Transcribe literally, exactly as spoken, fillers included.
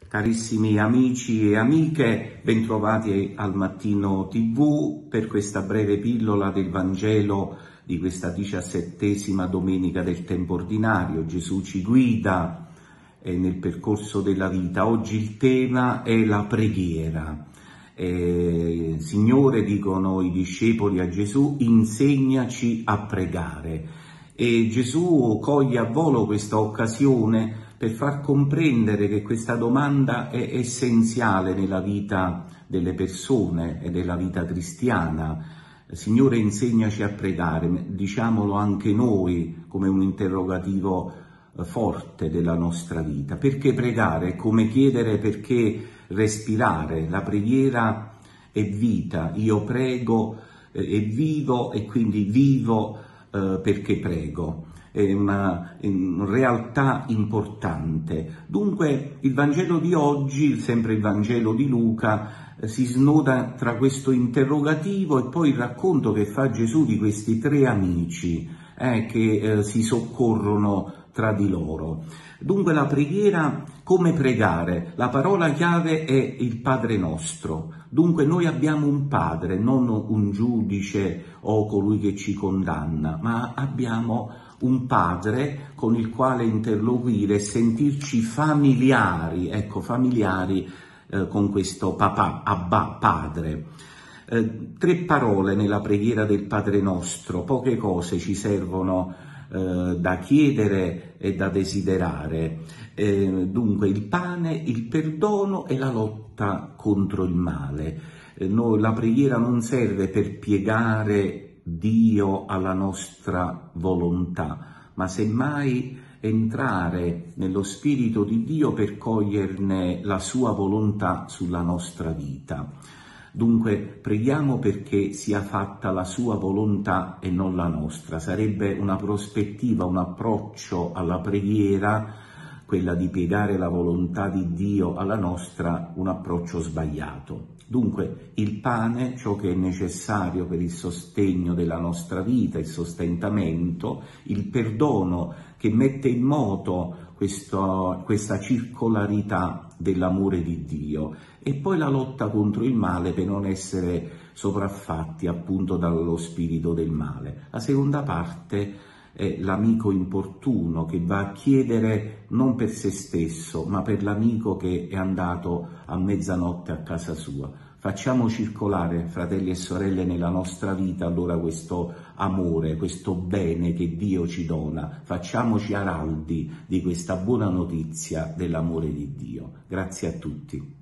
Carissimi amici e amiche, bentrovati al Mattino tivù per questa breve pillola del Vangelo di questa diciassettesima domenica del tempo ordinario. Gesù ci guida eh, nel percorso della vita. Oggi il tema è la preghiera. Eh, Signore, dicono i discepoli a Gesù, insegnaci a pregare. E Gesù coglie a volo questa occasione per far comprendere che questa domanda è essenziale nella vita delle persone e della vita cristiana. Signore, insegnaci a pregare, diciamolo anche noi come un interrogativo forte della nostra vita. Perché pregare? È come chiedere perché respirare. La preghiera è vita, io prego eh, e vivo e quindi vivo eh, perché prego. È una, una realtà importante. Dunque il Vangelo di oggi, sempre il Vangelo di Luca, eh, si snoda tra questo interrogativo e poi il racconto che fa Gesù di questi tre amici eh, che eh, si soccorrono tra di loro. Dunque la preghiera, come pregare? La parola chiave è il Padre nostro. Dunque noi abbiamo un Padre, non un giudice o colui che ci condanna, ma abbiamo un Padre con il quale interloquire e sentirci familiari, ecco, familiari eh, con questo papà, Abba, Padre. Eh, tre parole nella preghiera del Padre nostro, poche cose ci servono eh, da chiedere e da desiderare. Eh, dunque il pane, il perdono e la lotta contro il male. Eh, noi, la preghiera non serve per piegare Dio alla nostra volontà, ma semmai entrare nello Spirito di Dio per coglierne la sua volontà sulla nostra vita. Dunque preghiamo perché sia fatta la sua volontà e non la nostra. Sarebbe una prospettiva, un approccio alla preghiera, quella di piegare la volontà di Dio alla nostra, un approccio sbagliato. Dunque il pane, ciò che è necessario per il sostegno della nostra vita, il sostentamento, il perdono che mette in moto questo, questa circolarità dell'amore di Dio, e poi la lotta contro il male per non essere sopraffatti appunto dallo spirito del male. La seconda parte è l'amico importuno che va a chiedere non per se stesso, ma per l'amico che è andato a mezzanotte a casa sua. Facciamo circolare, fratelli e sorelle, nella nostra vita allora questo amore, questo bene che Dio ci dona. Facciamoci araldi di questa buona notizia dell'amore di Dio. Grazie a tutti.